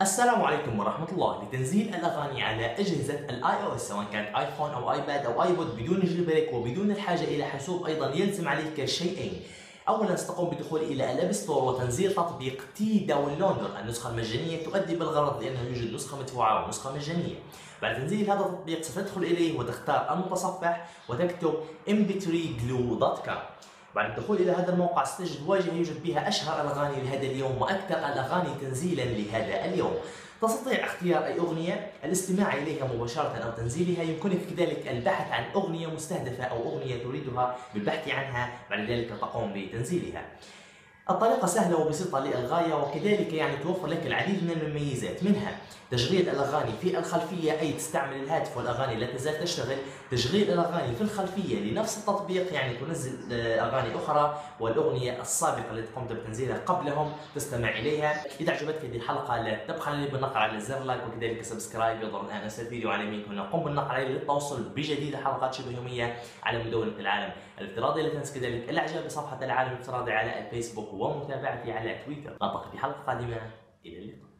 السلام عليكم ورحمة الله. لتنزيل الأغاني على أجهزة الاي او اس سواء كانت ايفون أو ايباد أو ايبود بدون جيل وبدون الحاجة إلى حاسوب، أيضا يلزم عليك شيئين. أولا ستقوم بالدخول إلى الأب ستور وتنزيل تطبيق تي داونلودر. النسخة المجانية تؤدي بالغرض لأنه يوجد نسخة مدفوعة ونسخة مجانية. بعد تنزيل هذا التطبيق ستدخل إليه وتختار المتصفح وتكتب mp3glue.com. بعد الدخول إلى هذا الموقع ستجد واجهة يوجد بها أشهر الأغاني لهذا اليوم وأكثر الأغاني تنزيلا لهذا اليوم. تستطيع اختيار أي أغنية، الاستماع إليها مباشرة أو تنزيلها. يمكنك كذلك البحث عن أغنية مستهدفة أو أغنية تريدها بالبحث عنها، بعد ذلك تقوم بتنزيلها. الطريقة سهلة وبسيطة للغاية، وكذلك توفر لك العديد من المميزات، منها تشغيل الأغاني في الخلفية، أي تستعمل الهاتف والأغاني لا تزال تشتغل. تشغيل الأغاني في الخلفية لنفس التطبيق، تنزل أغاني أخرى والأغنية السابقة التي قمت بتنزيلها قبلهم تستمع إليها. إذا عجبتك هذه الحلقة لا تبخل لي بالنقر على زر لايك وكذلك سبسكرايب. يظهر الآن أسفل الفيديو على يمينكم. قم بالنقر عليه للتوصل بجديد حلقات شبه يومية على مدونة العالم الافتراضي. لا تنسى كذلك الإعجاب بصفحة العالم الافتراضي على الفيسبوك ومتابعتي على تويتر. نلتقي في حلقة قادمة. إلى اللقاء.